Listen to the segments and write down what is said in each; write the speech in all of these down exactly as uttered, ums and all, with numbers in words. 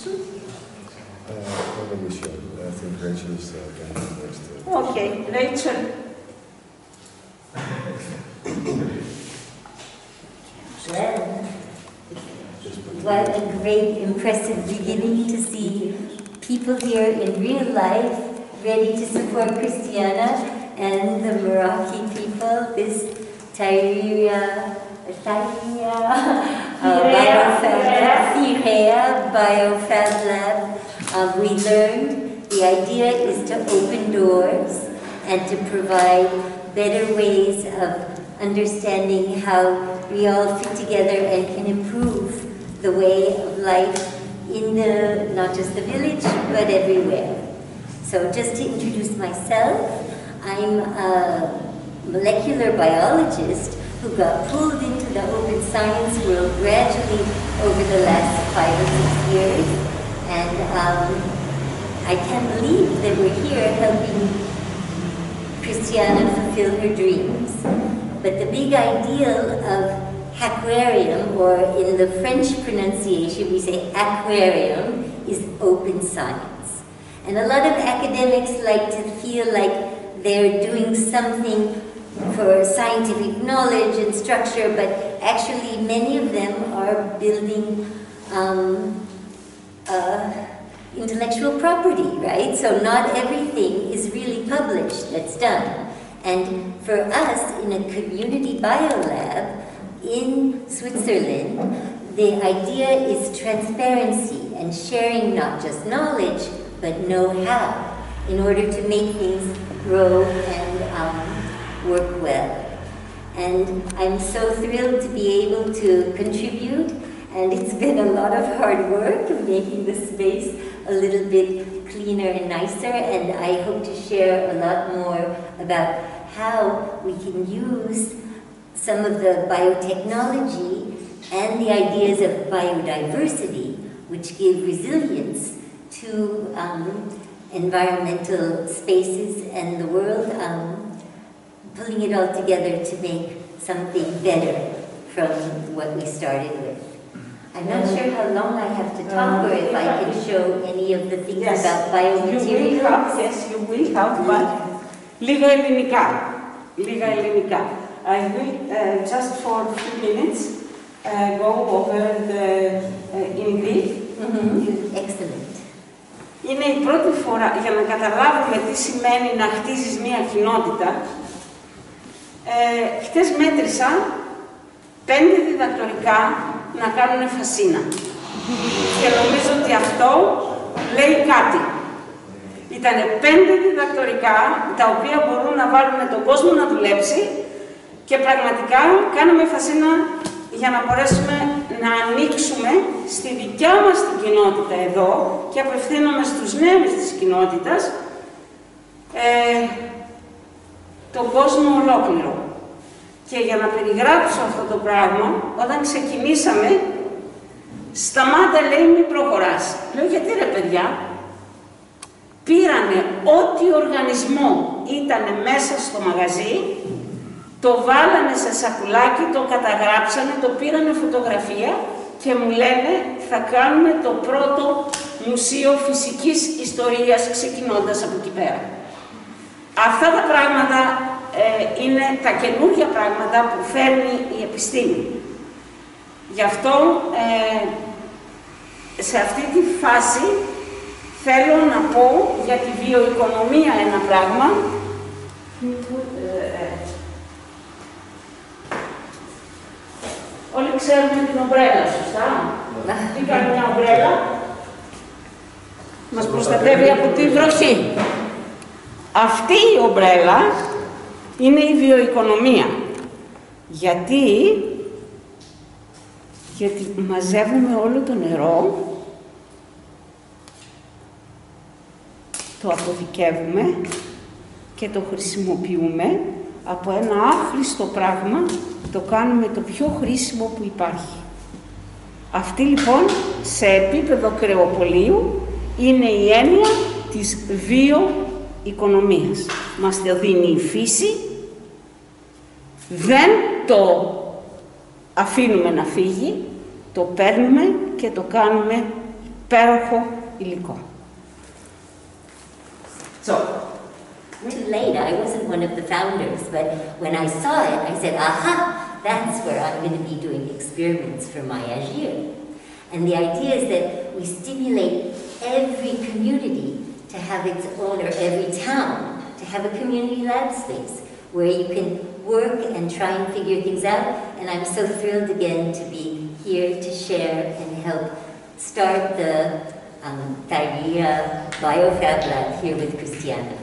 I think Rachel is going first. Okay, Rachel. Well, what a great, impressive beginning to see people here in real life ready to support Christiana and the Meraki people, this Tyria, Tyria, uh, Biofab Lab, Biofab Lab. Um, we learned the idea is to open doors and to provide better ways of understanding how we all fit together and can improve the way of life in the, not just the village, but everywhere. So just to introduce myself, I'm a molecular biologist who got pulled into the open science world gradually over the last five or six years. And um, I can't believe that we're here helping Christiana fulfill her dreams. But the big ideal of aquarium, or in the French pronunciation we say aquarium, is open science. And a lot of academics like to feel like they're doing something for scientific knowledge and structure, but actually many of them are building um, uh, intellectual property, right? So not everything is really published that's done. And for us, in a community biolab in Switzerland, the idea is transparency and sharing not just knowledge, but know-how in order to make things grow and um, work well. And I'm so thrilled to be able to contribute, and it's been a lot of hard work making the space a little bit cleaner and nicer, and I hope to share a lot more about how we can use some of the biotechnology and the ideas of biodiversity, which give resilience to um, environmental spaces and the world, um, pulling it all together to make something better from what we started with. I'm not sure how long I have to talk, or if I can show any of the things yes. about biomaterials. You will have, yes, you will have, but λίγα ελληνικά. Λίγα ελληνικά. I will, uh, just for a few minutes, uh, go over the uh, in Greek. Mm-hmm. Excellent. Είναι η πρώτη φορά, για να καταλάβουμε τι σημαίνει να χτίζεις μία κοινότητα, ε, χτες μέτρησα πέντε διδακτορικά να κάνουν φασίνα. Και νομίζω ότι αυτό λέει κάτι. Ήτανε πέντε διδακτορικά, τα οποία μπορούν να βάλουν τον κόσμο να δουλέψει και πραγματικά κάναμε φασίνα για να μπορέσουμε να ανοίξουμε στη δικιά μας την κοινότητα εδώ και απευθύνομαι στους νέους της κοινότητας ε, τον κόσμο ολόκληρο. Και για να περιγράψω αυτό το πράγμα, όταν ξεκινήσαμε, σταμάτα, λέει, μην προχωράς. Λέω, γιατί ρε παιδιά, πήρανε ό,τι οργανισμό ήταν μέσα στο μαγαζί, το βάλανε σε σακουλάκι, το καταγράψανε, το πήρανε φωτογραφία και μου λένε θα κάνουμε το πρώτο μουσείο φυσικής ιστορίας ξεκινώντας από εκεί πέρα. Αυτά τα πράγματα ε, είναι τα καινούργια πράγματα που φέρνει η επιστήμη. Γι' αυτό ε, σε αυτή τη φάση θέλω να πω για τη βιοοικονομία ένα πράγμα. Όλοι ξέρουμε την ομπρέλα, σωστά? Τι κάνει μια ομπρέλα? Μας προστατεύει από τη βροχή. Αυτή η ομπρέλα είναι η βιοοικονομία. Γιατί? Γιατί μαζεύουμε όλο το νερό, το αποθηκεύουμε και το χρησιμοποιούμε από ένα άχρηστο πράγμα, το κάνουμε το πιο χρήσιμο που υπάρχει. Αυτή λοιπόν σε επίπεδο κρεοπολίου είναι η έννοια της βιοοικονομίας. Μας το δίνει η φύση, δεν το αφήνουμε να φύγει, το παίρνουμε και το κάνουμε υπέροχο υλικό. So, Too late, I wasn't one of the founders, but when I saw it, I said, aha, that's where I'm going to be doing experiments for my Agir. And the idea is that we stimulate every community to have its own, or every town, to have a community lab space where you can work and try and figure things out. And I'm so thrilled again to be here to share and help start the um, Tharia Biofab Lab here with Christiana.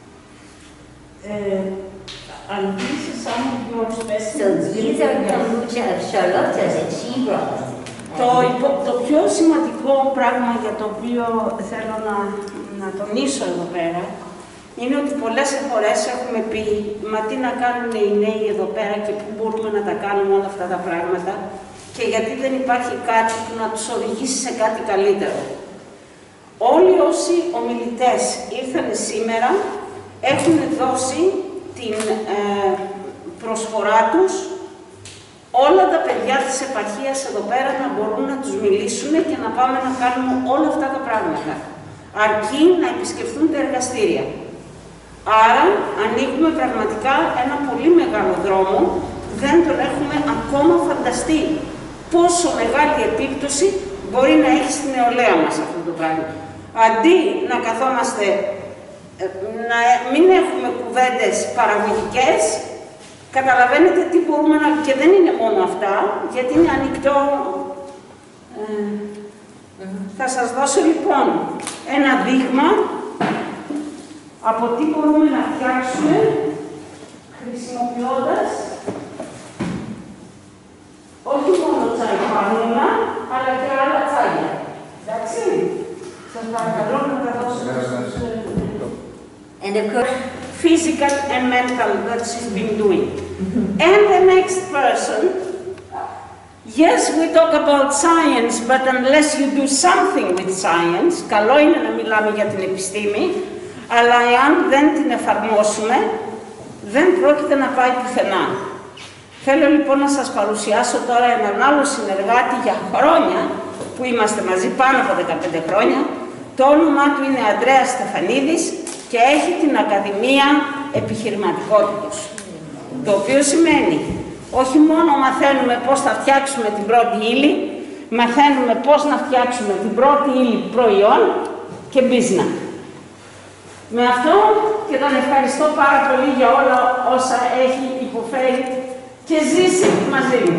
uh, and this is some of your specimens. So these are kombucha of Charlotta that she brought. Το, υπο, το πιο σημαντικό πράγμα για το οποίο θέλω να, να τονίσω εδώ πέρα είναι ότι πολλές φορές έχουμε πει «Μα τι να κάνουν οι νέοι εδώ πέρα και πού μπορούμε να τα κάνουμε όλα αυτά τα πράγματα» και γιατί δεν υπάρχει κάτι που να τους οδηγήσει σε κάτι καλύτερο. Όλοι όσοι ομιλητές ήρθαν σήμερα έχουν δώσει την ε, προσφορά τους όλα τα παιδιά της επαρχίας εδώ πέρα να μπορούν να τους μιλήσουν και να πάμε να κάνουμε όλα αυτά τα πράγματα. Αρκεί να επισκεφθούν τα εργαστήρια. Άρα ανοίγουμε πραγματικά ένα πολύ μεγάλο δρόμο που δεν τον έχουμε ακόμα φανταστεί. Πόσο μεγάλη επίπτωση μπορεί να έχει στην νεολαία μας αυτό το πράγμα. Αντί να καθόμαστε, να μην έχουμε κουβέντες παραγωγικές, καταλαβαίνετε τι μπορούμε να... και δεν είναι μόνο αυτά, γιατί είναι ανοιχτό. Ε, θα σας δώσω λοιπόν ένα δείγμα από τι μπορούμε να φτιάξουμε χρησιμοποιώντας όχι μόνο τσαϊπάνωνα, αλλά και άλλα τσάγια. Εντάξει, σας παρακαλώ να τα δώσω στους... And of course, physical and mental that she's been doing. And the next person, yes, we talk about science, but unless you do something with science, καλό είναι να μιλάμε για την επιστήμη, αλλά εάν δεν την εφαρμόσουμε, δεν πρόκειται να πάει πουθενά. Θέλω λοιπόν να σας παρουσιάσω τώρα έναν άλλο συνεργάτη για χρόνια, που είμαστε μαζί πάνω από δεκαπέντε χρόνια. Το όνομά του είναι Ανδρέας Στεφανίδης και έχει την Ακαδημία Επιχειρηματικότητος. Το οποίο σημαίνει, όχι μόνο μαθαίνουμε πώς θα φτιάξουμε την πρώτη ύλη, μαθαίνουμε πώς να φτιάξουμε την πρώτη ύλη προϊόν και business. Με αυτό και τον ευχαριστώ πάρα πολύ για όλα όσα έχει υποφέρει και ζήσει μαζί μου.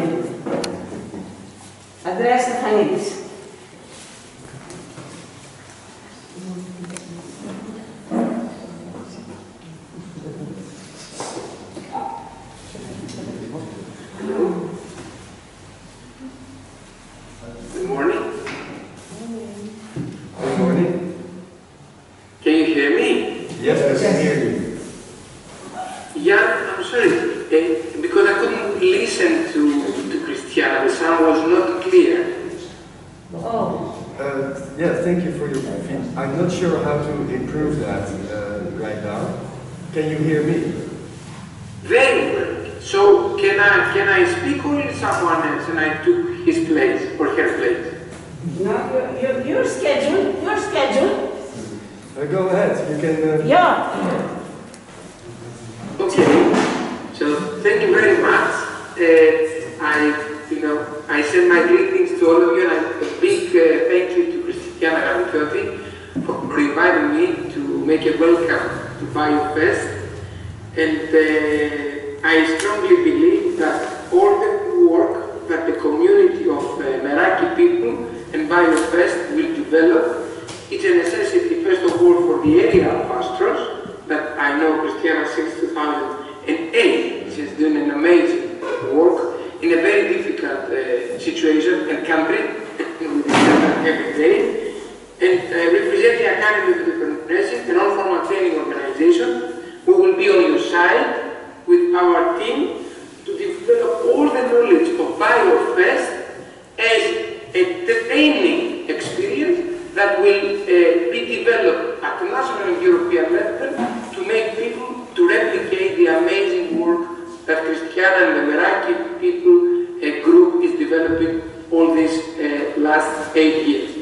Ανδρέας Στεφανίδης. Good morning. Good morning. Can you hear me? Yes, I can hear you. Yeah, I'm sorry. Uh, because I couldn't listen to, to Christiana, the sound was not clear. Oh. Uh, yeah, thank you for your feedback. I'm not sure how to improve that uh, right now. Can you hear me? Very well. So can I can I speak or is someone else and I took his place or her place? No, your, your, your schedule, your schedule. Uh, go ahead, you can... Uh... Yeah. Okay. So thank you very much. Uh, I you know I send my greetings to all of you and a big uh, thank you to Christiana Ramikoti for inviting me to make a welcome to BioFest. And uh, I strongly believe that all the work that the community of uh, Meraki people and BioFest will develop, it's a necessity first of all for the area of Astros, that I know Christiana since two thousand eight, she's doing an amazing work in a very difficult uh, situation and country, with each other every day, and uh, represent the Academy of Entrepreneurship, an non-formal training organization. We will be on your side with our team to develop all the knowledge of BioFest as a training experience that will uh, be developed at the national and European level to make people to replicate the amazing work that Christiana and the Meraki people uh, group is developing all these uh, last eight years.